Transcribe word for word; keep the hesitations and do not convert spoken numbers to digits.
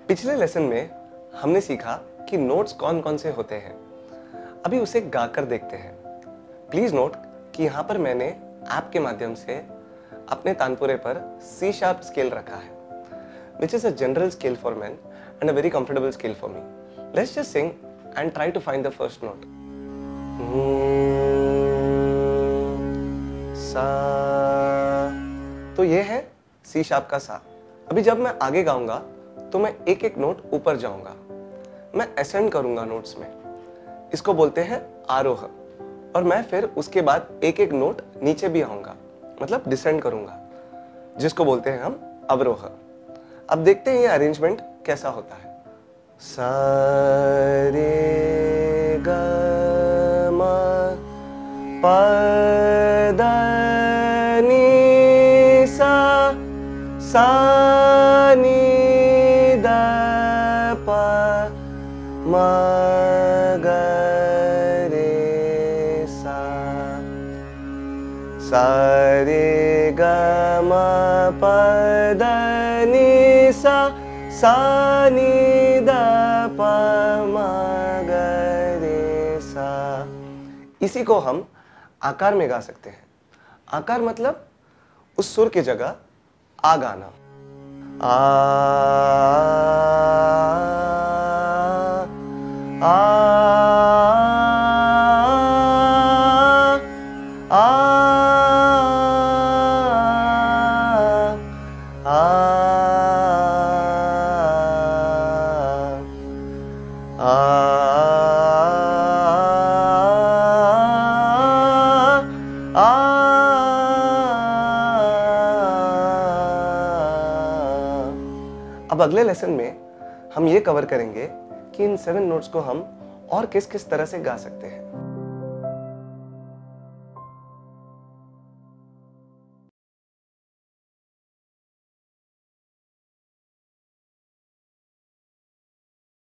पिछले लेसन में हमने सीखा कि नोट्स कौन कौन से होते हैं। अभी उसे गाकर देखते हैं। प्लीज नोट कि यहाँ पर मैंने ऐप के माध्यम से अपने तानपुरे पर सी शार्प स्केल रखा है, which is a general scale for men and a very comfortable scale for me. Let's just sing and try to find the first note. सा। तो ये है सी शार्प का सा। अभी जब मैं आगे गाऊंगा तो मैं एक एक नोट ऊपर जाऊंगा, मैं असेंड करूंगा नोट्स में, इसको बोलते हैं आरोह। और मैं फिर उसके बाद एक एक नोट नीचे भी आऊंगा, मतलब डिसेंड करूंगा, जिसको बोलते हैं हम अवरोह। अब देखते हैं ये अरेंजमेंट कैसा होता है। सा रे ग म प द नि सा, सा नि द प म ग रे सा, सा रे ग म प द नि सा, सा नि द प म ग रे सा। इसी को हम आकार में गा सकते हैं। आकार मतलब उस सुर की जगह आ गाना। आ आ आ आ अब अगले लेसन में हम ये कवर करेंगे कि इन सेवन नोट्स को हम और किस किस तरह से गा सकते हैं।